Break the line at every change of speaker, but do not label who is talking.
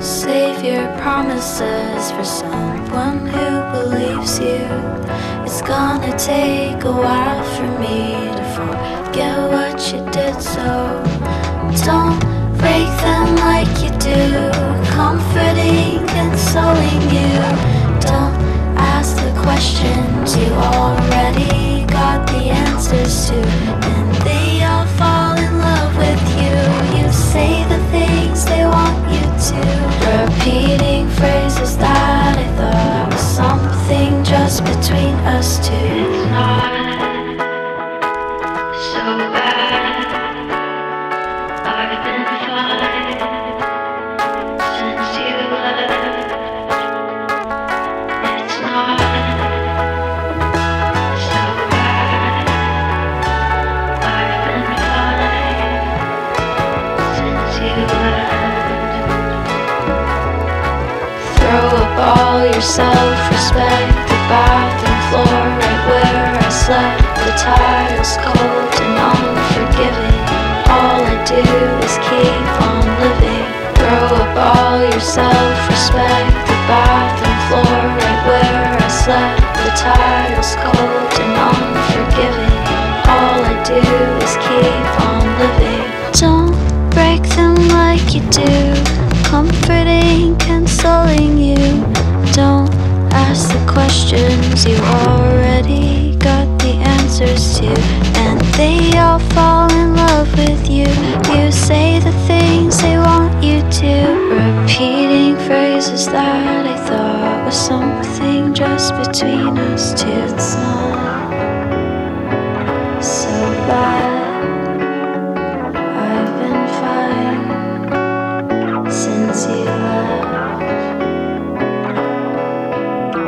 Save your promises for someone who believes you. It's gonna take a while for me to forget what you did, so don't break them like you do. Comforting, consoling you. Don't ask the questions you already got the answers to, and they all fall in love with you. You say the things they want you to, repeating phrases that I thought was something just between us two. It's not so bad. I've been fine since you left. It's not so bad. I've been fine since you left. Throw up all your self-respect. The bathroom floor right where I slept. The tiles cold and unforgiving. All I do is keep on living. Throw up all your self-respect. The bathroom floor right where I slept. The tiles cold and unforgiving. All I do is keep on living. Don't break them like you do. Comforting, consoling you. Don't ask the questions you already got the answers to, and they all fall in love with you. You say the things they want you to, repeating phrases that I thought was something just between us two. It's not